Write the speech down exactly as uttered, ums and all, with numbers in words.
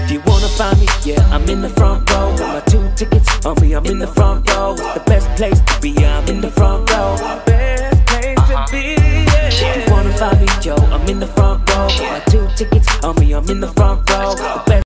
If you wanna find me, yeah, I'm in the front row with my two tickets on me. I'm in the front row. It's the best place to be. Yeah, I'm in the front row. Best place to be. Yeah. If you wanna find me, yo, I'm in the front row with my two tickets on me. I'm in the front row. The best